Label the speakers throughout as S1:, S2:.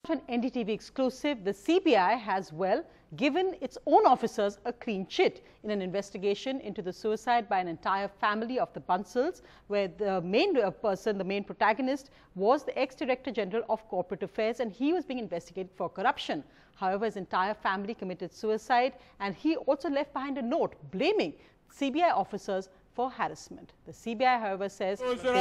S1: An NDTV exclusive, the CBI has, given its own officers a clean chit in an investigation into the suicide by an entire family of the Bansals, where the main person, the main protagonist, was the ex-Director General of Corporate Affairs, and he was being investigated for corruption. However, his entire family committed suicide, and he also left behind a note blaming CBI officers for harassment. The CBI, however, says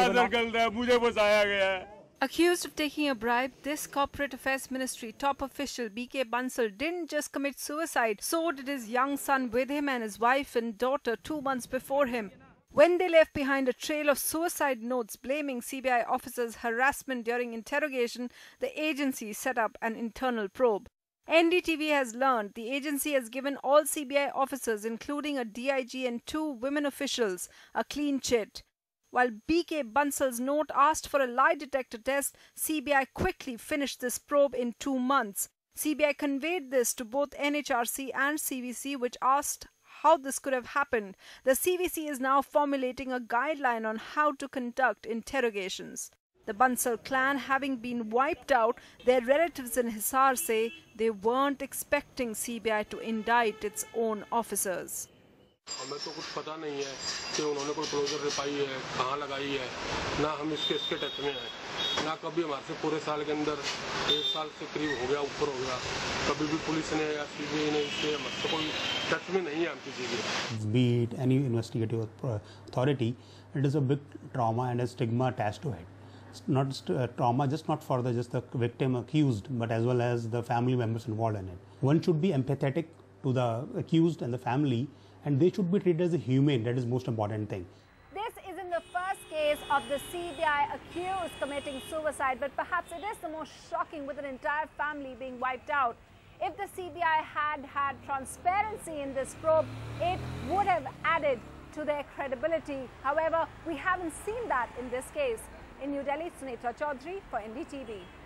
S2: accused of taking a bribe, this Corporate Affairs Ministry top official BK Bansal didn't just commit suicide, so did his young son with him and his wife and daughter 2 months before him. When they left behind a trail of suicide notes blaming CBI officers' harassment during interrogation, the agency set up an internal probe. NDTV has learned the agency has given all CBI officers, including a DIG and 2 women officials, a clean chit. While BK Bansal's note asked for a lie detector test, CBI quickly finished this probe in 2 months. CBI conveyed this to both NHRC and CVC, which asked how this could have happened. The CVC is now formulating a guideline on how to conduct interrogations. The Bansal clan having been wiped out, their relatives in Hisar say they weren't expecting CBI to indict its own officers.
S3: हमें तो कुछ पता नहीं है कि उन्होंने कोई closure RPI है, कहाँ लगाई है, ना हम इसके टच में हैं, ना कभी हमारे से पूरे साल के अंदर 1 साल से करीब हो गया, ऊपर हो गया, कभी भी पुलिस ने या सीबीआई ने इससे हमसे कोई टच में नहीं है हम किसी के.
S4: Be it any investigative authority, it is a big trauma and a stigma attached to it. It's not trauma just not for just the victim accused, but as well as the family members involved in it. One should be empathetic to the accused and the family, and they should be treated as a human. That is the most important thing.
S5: This isn't the first case of the CBI accused committing suicide, but perhaps it is the most shocking, with an entire family being wiped out. If the CBI had transparency in this probe, it would have added to their credibility. However, we haven't seen that in this case. In New Delhi, Sunita Chaudhary for NDTV.